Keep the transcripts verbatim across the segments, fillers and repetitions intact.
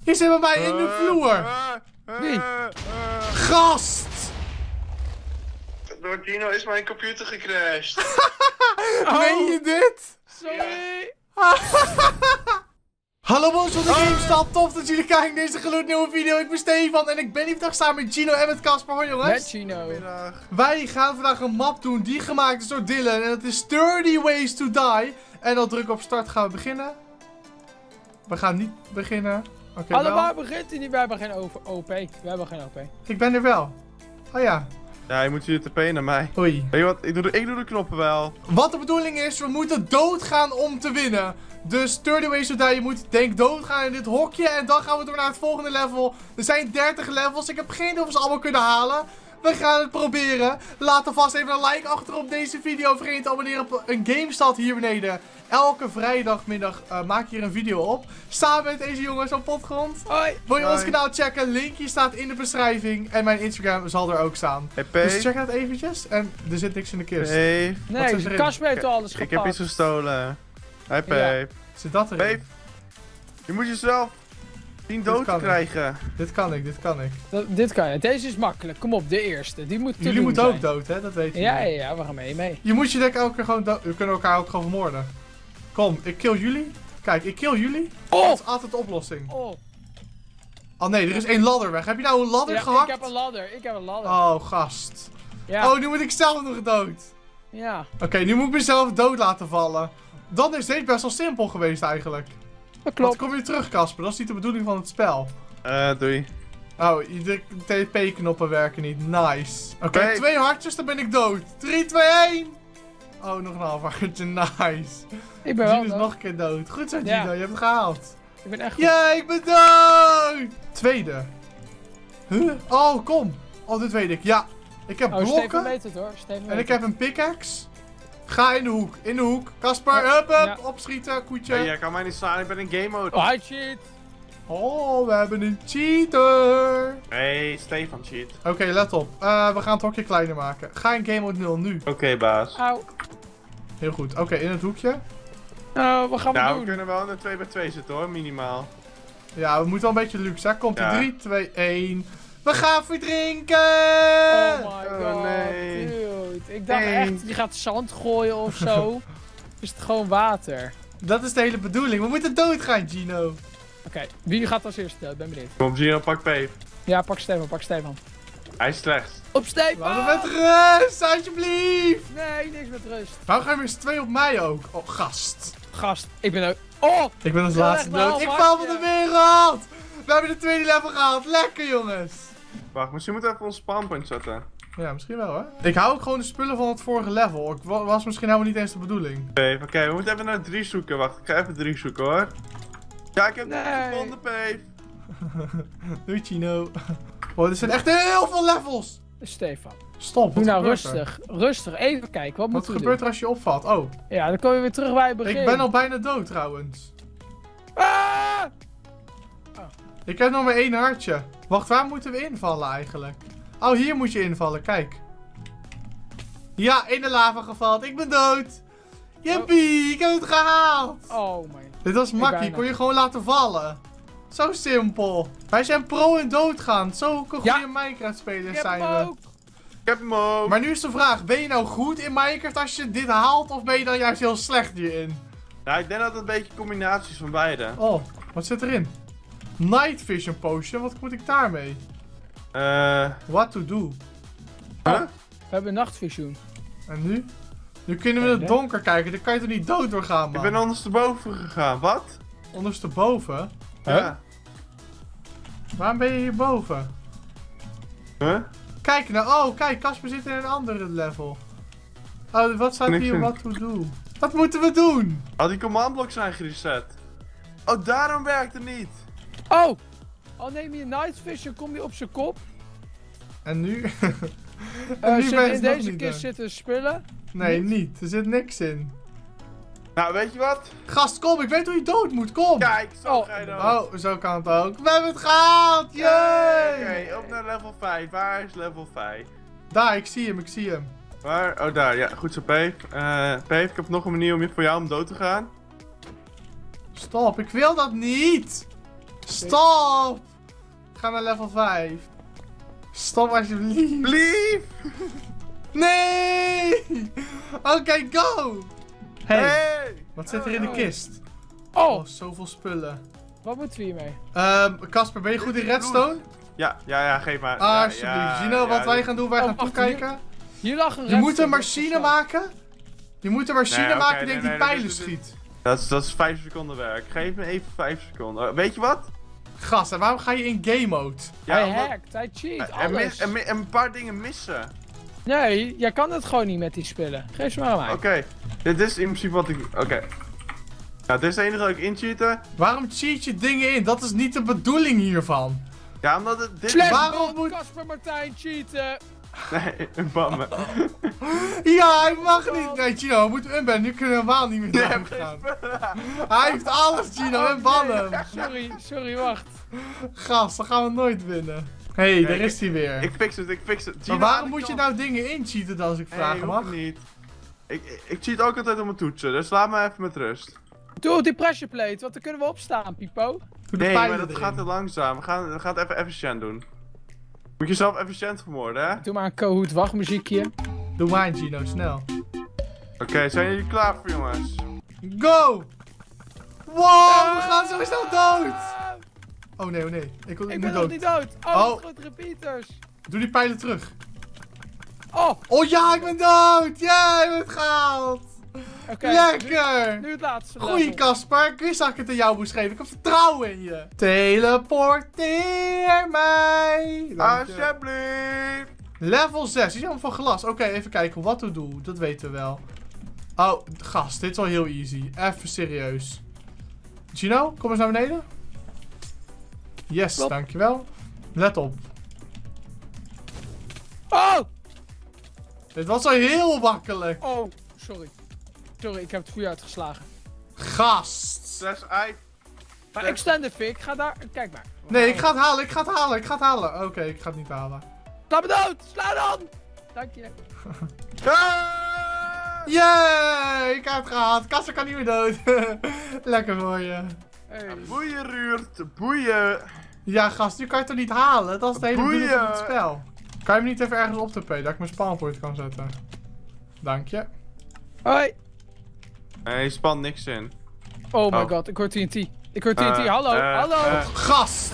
Je zit bij mij in de vloer. Wie? Gast! Door Dino is mijn computer gecrashed. Oh. Meen je dit? Sorry. Hallo boys van de GameStop, tof dat jullie kijken naar deze gloednieuwe video. Ik ben Stefan en ik ben hier vandaag samen met Gino en met Casper, hoor jongens. Met Gino. Goedemiddag. Wij gaan vandaag een map doen die gemaakt is door Dylan en dat is dertig ways to die. En dan druk op start gaan we beginnen. We gaan niet beginnen. Oké, okay, Allemaal begint hij niet, wij hebben geen O P. We hebben geen O P. Ik ben er wel. Oh ja. Ja, je moet hier te P naar mij. Oei. Weet je wat, ik doe, de, ik doe de knoppen wel. Wat de bedoeling is, we moeten doodgaan om te winnen. Dus dertig ways to die, je moet denk doodgaan in dit hokje en dan gaan we door naar het volgende level. Er zijn dertig levels, ik heb geen idee of we ze allemaal kunnen halen. We gaan het proberen. Laat alvast even een like achter op deze video. Vergeet niet te abonneren op een GameStad hier beneden. Elke vrijdagmiddag uh, maak ik hier een video op. Samen met deze jongens op potgrond. Hoi. Wil je Hoi. ons kanaal checken? Linkje staat in de beschrijving. En mijn Instagram zal er ook staan. Hey, P. Dus check dat eventjes. En er zit niks in de kist. Hey. Nee, zit de erin? Casper heeft al alles gepakt. Ik heb iets gestolen. Hey, P. Ja. Zit dat erin? P. Je moet jezelf zien dood kan ik. krijgen. Dit kan ik, dit kan ik. Dat, dit kan je. Deze is makkelijk. Kom op, de eerste. Die moet te Jullie doen moeten zijn. ook dood, hè? Dat weten Ja, ja, jullie. ja, we gaan mee, mee. Je moet je denk ik elke keer gewoon dood. We kunnen elkaar ook gewoon vermoorden. Kom, ik kill jullie. Kijk, ik kill jullie. Oh! Dat is altijd de oplossing. Oh, Oh nee, er is één ladder weg. Heb je nou een ladder ja, gehakt? ik heb een ladder. Ik heb een ladder. Oh, gast. Ja. Oh, nu moet ik zelf nog dood. Ja. Oké, okay, nu moet ik mezelf dood laten vallen. Dan is dit best wel simpel geweest eigenlijk. Dat Want klopt. kom je terug, Casper. Dat is niet de bedoeling van het spel. Eh, doei. Oh, de T P-knoppen werken niet. Nice. Oké, okay, Nee. twee hartjes, dan ben ik dood. drie, twee, één. Oh, nog een half hartje. Nice. Ik ben wel Gino is dood. nog een keer dood. Goed zo, Gino. Ja. Je hebt het gehaald. Ik ben echt goed. Ja, ik ben dood. Tweede. Huh? Oh, kom. Oh, dit weet ik. Ja. Ik heb Oh, Stefan blokken. weet het hoor. Stefan En weet ik heb een pickaxe. Ga in de hoek. In de hoek. Casper, Ja. hup, hup. Ja. Opschieten, koetje. Hey, jij kan mij niet slaan, ik ben in game mode. Oh, hij cheat. Oh, we hebben een cheater. Hey, Stefan cheat. Oké, let op. Uh, we gaan het hokje kleiner maken. Ga in game mode nul nu. Oké, baas. Auw. Heel goed. Oké, in het hoekje. Nou, wat gaan we Nou, we doen? kunnen wel in een twee bij twee zitten hoor, minimaal. Ja, we moeten wel een beetje luxe, hè. Komt ie. Ja. drie, twee, één. We gaan verdrinken! Oh my Oh, god, nee. dude. Ik dacht Nee. echt, je gaat zand gooien of zo. Is het gewoon water? Dat is de hele bedoeling. We moeten doodgaan, Gino. Oké, wie gaat als eerste dood? Ben benieuwd. Kom op, Gino, pak P. Ja, pak Stefan, pak Stefan. Hij is slecht. Op Stefan! Laat me met rust, alsjeblieft! Nee, niks met rust. Waarom gaan we eens twee op mij ook? Oh, gast. Gast, ik ben ook... Oh! Ik ben als Ja, laatste echt wel, dood. Ik hartje. val van de wereld! We hebben de tweede level gehaald. Lekker, jongens. Wacht, misschien moeten we even ons spawnpoint zetten. Ja, misschien wel, hè. Ik hou ook gewoon de spullen van het vorige level. Ik wa- was misschien helemaal niet eens de bedoeling. Oké, oké, we moeten even naar drie zoeken. Wacht, ik ga even drie zoeken hoor. Ja, ik heb Nee. het gevonden, P. Doei, Gino. Oh, er zijn echt heel veel levels. Stefan. Stop, Doe wat nou gebeurt er? rustig. Rustig, even kijken. Wat, Wat moeten we gebeurt doen? er als je opvalt? Oh, Ja, dan kom je weer terug bij het begin. ik ben al bijna dood trouwens. Ah! Ik heb nog maar één hartje. Wacht, waar moeten we invallen eigenlijk? Oh, hier moet je invallen, kijk. Ja, in de lava gevald. Ik ben dood. Jippie, ik heb het gehaald. Oh my. Dit was makkie, bijna. kon je gewoon laten vallen. Zo simpel. Wij zijn pro in doodgaan. Zo goede Ja. Minecraft-spelers Ik heb zijn hem we. ook. Ik heb hem ook. Maar nu is de vraag, ben je nou goed in Minecraft als je dit haalt? Of ben je dan juist heel slecht hierin? Nou, ik denk dat het een beetje combinaties van beide. Oh, wat zit erin? Night Vision Potion, wat moet ik daarmee? Eh, What to do? huh? We hebben nachtvisioen. En nu? Nu kunnen we in het donker kijken, dan kan je er niet dood door gaan, Ik man. ben ondersteboven gegaan, wat? Ondersteboven? Ja. Waarom ben je hierboven? Huh? Kijk nou, oh kijk, Casper zit in een andere level. Oh, wat staat Niks hier, in. what to do? Wat moeten we doen? Al die command-blocks zijn gereset. Oh, daarom werkt het niet. Oh! Al neem je night vision, kom je op zijn kop. En nu? en Uh, nu zit, ben je in nog deze niet kist dood. zitten spullen. Nee, niet? niet. Er zit niks in. Nou, weet je wat? Gast, kom, ik weet hoe je dood moet, kom! Kijk, zo Oh. ga je dan. Oh, zo kan het ook. We hebben het gehaald! Oké, Yay! op naar level vijf. Waar is level vijf? Daar, ik zie hem, ik zie hem. Waar? Oh, daar. Ja, goed zo, Peef. Eh, Peef, ik heb nog een manier om je- voor jou om dood te gaan. Stop, ik wil dat niet! Stop! Ga naar level vijf. Stop alsjeblieft. Blief! Nee! Oké, okay, go! Hey, Hey! wat zit er in de Oh. kist? Oh, Oh, zoveel spullen. wat moeten we hiermee? Ehm, Casper, ben je goed in redstone? Ja, ja, ja, geef maar. Ja, Alsjeblieft. ja, Gino, wat ja, wij dit- gaan doen, wij Oh, gaan wacht, toekijken. Hier lag een Je moet een redstone, machine dat is maken. Je moet een machine Nee, oké, maken nee, die nee, die nee, pijlen dit- dit- schiet. Dat is, dat is vijf seconden werk. Geef me even vijf seconden. Uh, weet je wat? Gast, en waarom ga je in game mode? hij omdat- hackt, hij cheat, er, mis, alles. er, mi- er een paar dingen missen. Nee, jij kan het gewoon niet met die spullen. Geef ze maar aan mij. Oké, dit is in principe wat ik... Oké. Ja, dit is het enige dat ik incheaten. Waarom cheat je dingen in? Dat is niet de bedoeling hiervan. Ja, omdat het... Dit Slash Waarom Waarom moet- moet Casper Martijn cheaten? Nee, een bammen. Ja, hij mag niet. Nee, Gino, we moeten unbannen. Nu kunnen we helemaal niet meer Nee, door heb geen gaan. spullen. Hij heeft alles, Gino. En bannen hem. Sorry, sorry, wacht. Gast, dan gaan we nooit winnen. Hé, hey, daar ik- is hij weer. Ik fix het, ik fix het. Maar Gino, waarom aan de moet je kant. nou dingen incheaten dan, als ik Nee, vragen hoeft mag? niet. Ik, ik, ik cheat ook altijd op mijn toetsen, dus laat me even met rust. Doe die pressure plate, want dan kunnen we opstaan, Pipo. Doe de Nee, pijlen maar dat erin. gaat te langzaam. We gaan, we gaan het even efficiënt doen. Moet je zelf efficiënt vermoorden, hè? Oké, Doe maar een Kahoot wachtmuziekje. Doe maar, Gino, snel. zijn jullie klaar voor, jongens? Go! Wow, we gaan zo snel dood! Oh nee, oh nee. Ik, ik, Ik moet ben nog dood. niet dood. Oh, Oh. oh. goed, repeaters. Doe die pijlen terug. Oh, Oh ja, ik ben dood! Ja, ik heb het gehaald! oké. Lekker! Nu, nu het laatste Goeie level. Casper, ik wist dat ik het aan jou moest geven. Ik heb vertrouwen in je. Teleporteer mij. Dank je. Alsjeblieft! Level zes, die is allemaal van glas. Oké, even kijken wat we doen. Dat weten we wel. Oh, gast, dit is wel heel easy. Even serieus. Gino, kom eens naar beneden. Yes, Klopt. dankjewel. Let op. Oh! Dit was al heel makkelijk. Oh, sorry. Sorry, ik heb het voor je uitgeslagen. Gast. Zes ei. Maar extended fik, ga daar... Kijk maar. Nee, ik ga het halen, ik ga het halen, ik ga het halen. Oké, ik ga het niet halen. Sla me dood! Sla dan! Dank je. Ah! Yay, ik heb het gehaald. Kasser kan niet meer dood. Lekker voor je. Hey. Boeien, Ruurt. Boeien. Ja, gast, nu kan je het toch niet halen? Dat is de hele bedoeling van het Boeien. spel. Kan je hem niet even ergens op tapen, dat ik mijn spawnpoint kan zetten? Dank je. Hoi. Nee, je spant niks in. Oh my Oh. god, ik hoor T N T. Ik hoor T N T, Eh, hallo, eh, hallo. eh. Gast!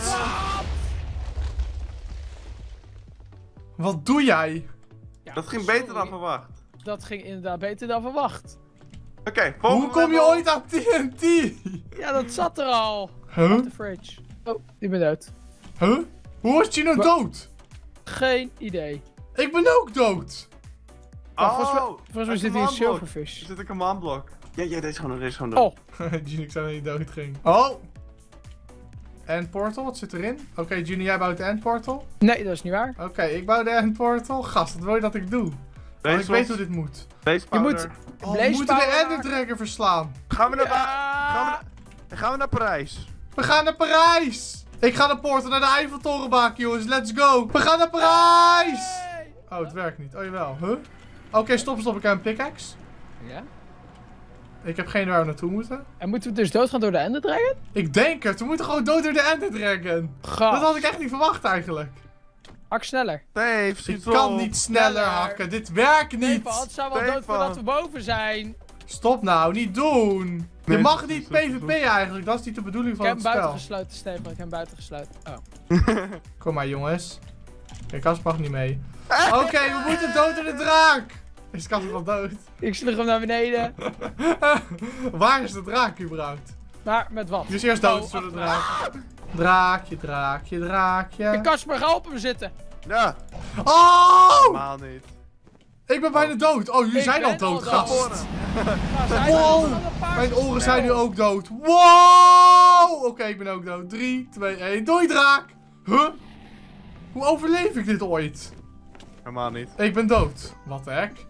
Wat doe jij? Ja, Dat ging sorry. beter dan verwacht. Dat ging inderdaad beter dan verwacht. Oké, Hoe volgende kom je level. ooit aan T N T? Ja, dat zat er al. Huh? Op de fridge. Oh, ik ben dood. Huh? Hoe is Gino Wa- dood? Geen idee. Ik ben ook dood. Oh, volgens mij, Oh, volgens mij een zit hier een command block. silverfish. Er zit een command block. Ja, ja, deze gewoon, deze gewoon. Oh, Gino, ik zei dat hij dood ging. Oh! End portal, wat zit erin? Oké, Gino, jij bouwt de end portal. nee, dat is niet waar. Oké, ik bouw de end portal. Gast, wat wil je dat ik doe? Want Deze ik weet hoe dit moet. Deze Je moet- powder. Oh, we Blaze moeten de power Ender maken. Dragon verslaan. Gaan we naar, Ba- Ja. gaan we naar, gaan we naar Parijs? We gaan naar Parijs! Ik ga de portal naar de Eiffeltoren maken, jongens. Let's go! We gaan naar Parijs! Hey. Oh, het werkt niet. Oh, jawel. Huh? Oké, stop, stop. Ik heb een pickaxe. Ja? Ik heb geen idee waar we naartoe moeten. En moeten we dus doodgaan door de Ender Dragon? Ik denk het. We moeten gewoon dood door de Ender Dragon. Gast. Dat had ik echt niet verwacht, eigenlijk. Hak sneller. Nee, Ik schiet kan op. niet sneller Sneller. hakken. Dit werkt Nee, niet. het zou wel Stefan. dood voordat we boven zijn. Stop nou, niet doen. Je Nee, mag dat niet is- dat is- PvP eigenlijk. Dat is niet de bedoeling Ik van heb het hem buiten spel. gesloten, Stefan. Ik heb hem buiten gesloten. Oh. Kom maar, jongens. Kijk, Kas mag niet mee. Oké, we moeten dood door de draak. Is Kas wel dood? Ik sloeg hem naar beneden. Waar is de draak überhaupt? Maar met wat? Dus eerst dood Oh, door de ach, draak. Draakje, draakje, Hey, draakje. Kasper, ga op hem zitten. Ja, Oh! helemaal niet. Ik ben bijna dood. Oh, jullie Ik zijn al ben al dood, dood. gast. Nou, zijn er Wow. al een paar Mijn oren snel. zijn nu ook dood. Wow! Oké, ik ben ook dood. drie, twee, één. Doei, draak! Huh? Hoe overleef ik dit ooit? Helemaal niet. Ik ben dood. Wat de hek?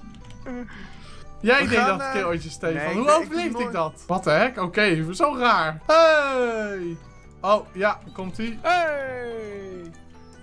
Jij We deed gaan, dat een eh, keer ooitje, Stefan. nee, ik Hoe ben- ik overleefde doe ik nooit- dat? Wat de hek? Oké, zo raar. Hey! Oh, ja, komt ie. Hey!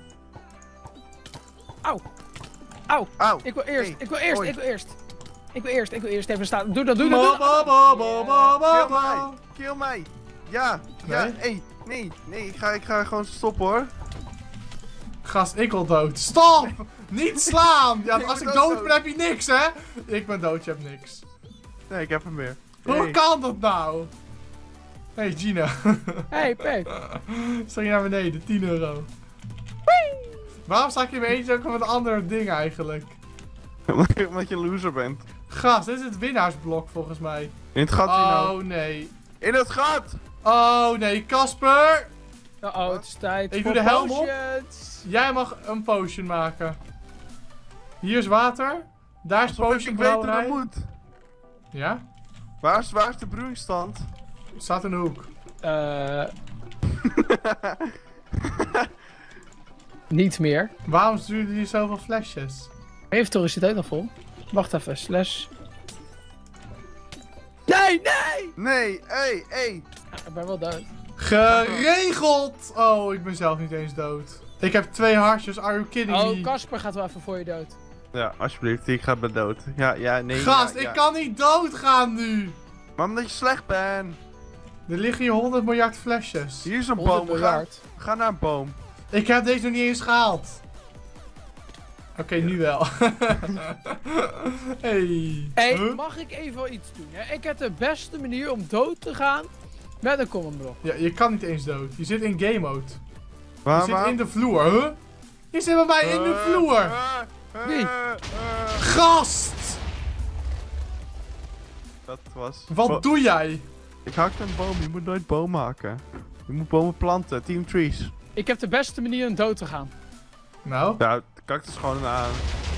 Auw. Auw. Auw. Ik wil eerst, Hey, ik wil eerst, hoi. ik wil eerst. Ik wil eerst, ik wil eerst even staan. Doe dat, doe dat, doe Ba, dat. ba, ba, ba, ba, ba, Kill ba. mij. Kill mij. Ja. Ja. Nee? Hey. Nee, nee, ik ga, ik ga gewoon stoppen hoor. Gast, ik wil dood. Stop! Niet slaan! Ja, Ik als ben ik ook dood dood. ben heb je niks, hè? Ik ben dood, je hebt niks. Nee, ik heb hem weer. Hoe Hey. kan dat nou? Hé, hey, Gina. Hey, Pik. Sta je naar beneden, tien euro. Waarom sta ik in mijn eentje ook met een ander ding eigenlijk? Omdat je- Omdat je loser bent. Gast, dit is het winnaarsblok volgens mij. In het gat, Gino. Oh nee. In het gat! Oh nee, Casper! Uh oh, het is tijd Ik voor doe de helm op. potions. Jij mag een potion maken. Hier is water. Daar is Alsof ik potion weet hoe dat brouwerij. moet. Ja? Waar is, waar is de broeistand? Staat in de hoek. Eh. Niet meer. Waarom sturen jullie zoveel flesjes? Inventory zit ook nog vol. Wacht even, slash. Nee, nee! Nee, hé, hé. Ah, ik ben wel dood. Geregeld! Oh, ik ben zelf niet eens dood. Ik heb twee hartjes, are you kidding Oh, me? Casper gaat wel even voor je dood. Ja, alsjeblieft, ik ga ben dood. Ja, ja, nee. Gast, ja, ik ja. kan niet doodgaan nu! Maar omdat je slecht bent. Er liggen hier honderd miljard flesjes. Hier is een honderd boom, ga, miljard. ga naar een boom. Ik heb deze nog niet eens gehaald. Oké, nu wel. Hey. Hé, Huh? mag ik even iets doen? Hè? Ik heb de beste manier om dood te gaan met een common block. Ja, je kan niet eens dood. Je zit in game mode. Je Waar, zit waar? in de vloer, huh? Je zit bij mij in de Eh, vloer. eh, eh, Wie? eh. Gast! Dat was... Wat Bo- doe jij? Ik hakte een boom, je moet nooit boom maken. Je moet bomen planten, team trees. Ik heb de beste manier om dood te gaan. Nou, Ja, de cactus gewoon aan.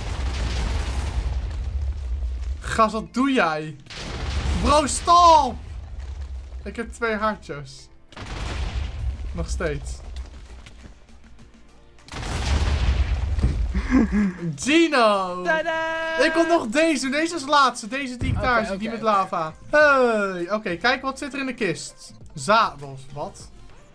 gast, wat doe jij? Bro, stop! Ik heb twee hartjes. Nog steeds. Gino! Tadaa! Ik kom nog deze. Deze is de laatste. Deze die ik Oké, daar zie, die oké, met oké. lava. Hey, oké, kijk wat zit er in de kist. Zadels, wat?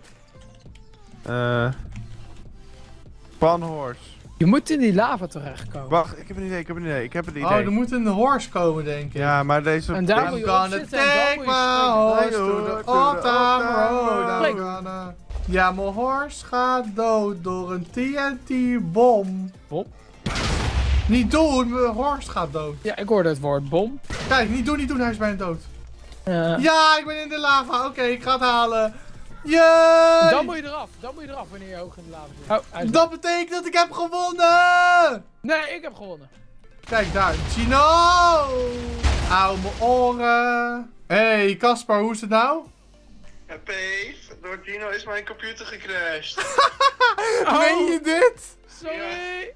Eh... Panhorse. Je moet in die lava terechtkomen. Wacht, ik heb een idee, ik heb een idee, ik heb een idee. Oh, er moet een horse komen, denk ik. Ja, maar deze... En daar deze- moet I'm je op gonna zitten en dan take moet je my springen. horse to To the the old time old road. time I'm road. gonna... Ja, mijn horse gaat dood door een T N T-bom. Bom? Niet doen, mijn horse gaat dood. Ja, ik hoorde het woord bom. Kijk, niet doen, niet doen, hij is bijna dood. Eh, Ja, ik ben in de lava. Oké, ik ga het halen. Yay! Dan moet je eraf. Dan moet je eraf wanneer je hoog in de lava zit. Oh, hij is Dat betekent dat ik heb gewonnen! Nee, ik heb gewonnen. Kijk daar, Gino! Auw, mijn oren. Hey, Caspar, hoe is het nou? Ja, Pave, door Gino is mijn computer gecrashed. Oh. Meen je dit? Sorry.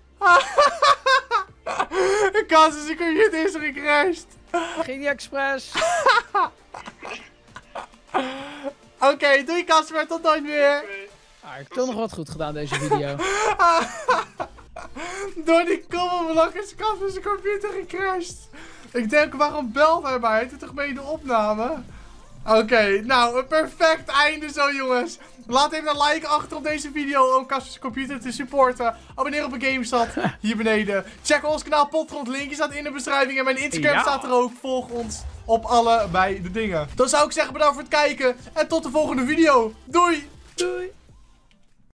Kas, is computer is gecrashed. Ging niet expres. Oké, doei Caspar, tot nooit meer. Ah, ik heb toch nog wat goed gedaan deze video. Door die kommelblok is Caspar zijn computer gecrashed. Ik denk, waarom belt hij mij? Het is toch mee de opname? Oké, nou, een perfect einde zo, jongens. Laat even een like achter op deze video om Casper's computer te supporten. Abonneer op mijn GameStad hier beneden. Check ons kanaal Potgrond, linkje staat in de beschrijving. En mijn Instagram Ja. staat er ook. Volg ons op allebei de dingen. Dan zou ik zeggen bedankt voor het kijken. En tot de volgende video. Doei! Doei.